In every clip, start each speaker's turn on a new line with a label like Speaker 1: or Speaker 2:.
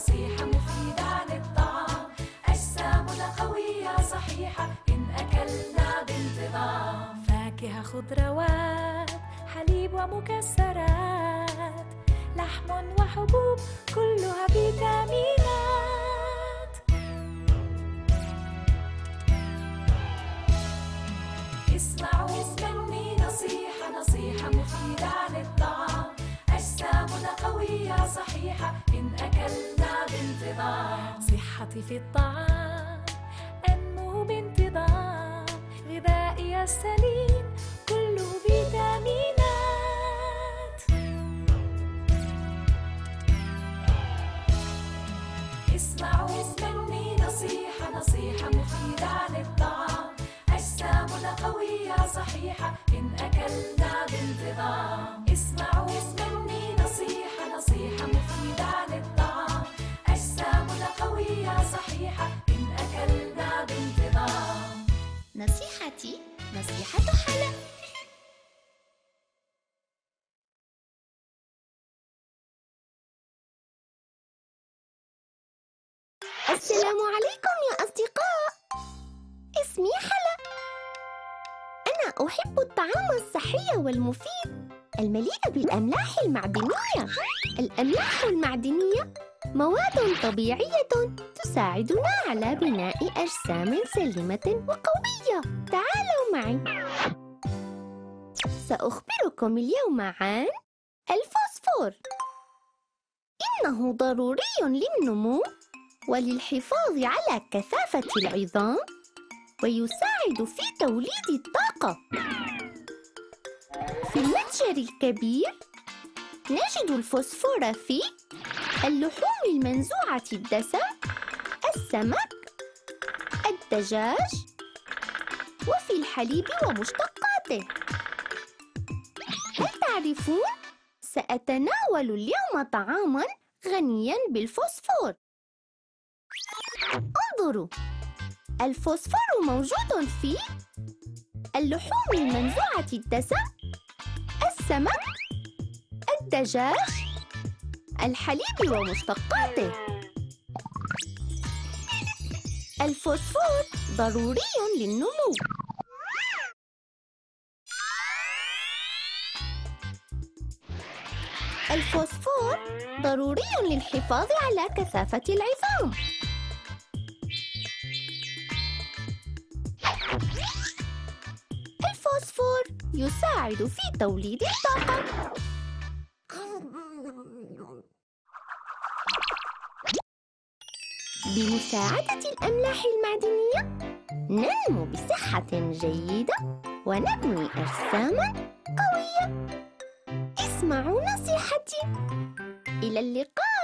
Speaker 1: نصيحة مفيدة عن الطعام. أجسامنا قوية صحيحة إن أكلنا بانتظام. فاكهة خضروات حليب ومكسرات، لحم وحبوب كلها فيتامينات. اسمعوا مني نصيحة مفيدة عن الطعام. أجسامنا قوية صحيحة إن أكلنا بانتظام. صحتي في الطعام أنمو بانتظام، غذائي السليم كله فيتامينات. اسمعوا مني نصيحة مفيدة عن الطعام. أجسامنا قوية صحيحة إن أكلنا بانتظام. اسمعوا مني نصيحة مفيدة عن الطعام. أجسامنا قوية صحيحة إن أكلنا بانتظام.
Speaker 2: نصيحتي نصيحة حلا. السلام عليكم يا أصدقاء، اسمي حلا. أنا أحب الطعام الصحي والمفيد المليء بالأملاح المعدنية. الأملاح المعدنية مواد طبيعية تساعدنا على بناء أجسام سليمة وقوية. تعالوا معي، سأخبركم اليوم عن الفوسفور. إنه ضروري للنمو وللحفاظ على كثافة العظام، ويساعد في توليد الطاقة. في المتجر الكبير نجد الفوسفور في اللحوم المنزوعة الدسم، السمك، الدجاج، وفي الحليب ومشتقاته. هل تعرفون؟ سأتناول اليوم طعاماً غنياً بالفوسفور. انظروا، الفوسفور موجود في اللحوم المنزوعة الدسم، السمك، الدجاج، الحليب ومشتقاته. الفوسفور ضروري للنمو. الفوسفور ضروري للحفاظ على كثافة العظام. الفوسفور يساعد في توليد الطاقة. بمساعدة الأملاح المعدنية ننمو بصحة جيدة ونبني أجساماً قوية. اسمعوا نصيحتي. إلى اللقاء.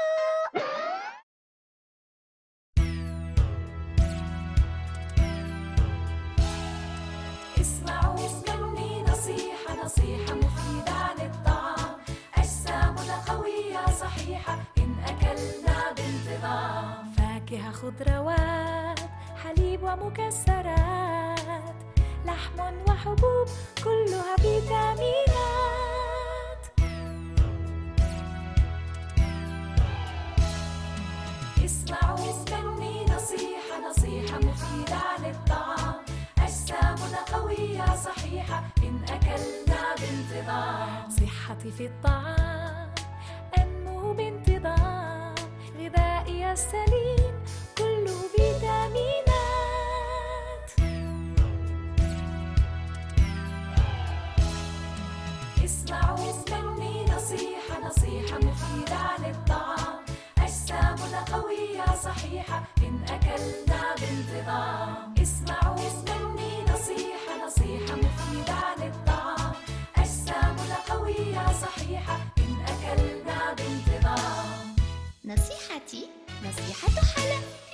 Speaker 1: اسمعوا مني نصيحة مفيدة عن الطعام. أجسامنا قوية صحيحة إن أكلنا بانتظام. فاكهة خضروات حليب ومكسرات، لحم وحبوب كلها فيتامينات. اسمعوا مني نصيحة مفيدة عن الطعام. أجسامنا قوية صحيحة إن أكلنا بانتظام. صحتي في الطعام أنمو بانتظام، غذائي السليم كله فيتامينات. اسمعوا مني نصيحة مفيدة عن الطعام. أجسامنا قوية صحيحة إن أكلنا بانتظام. اسمعوا مني نصيحة مفيدة عن الطعام. أجسامنا قوية صحيحة إن أكلنا بانتظام.
Speaker 2: نصيحتي نصيحة حلا.